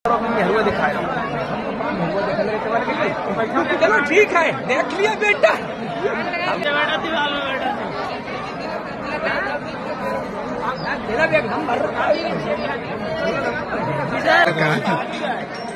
चलो ठीक है, देख लिया बेटा। मेरा भी एकदम भर रहा है।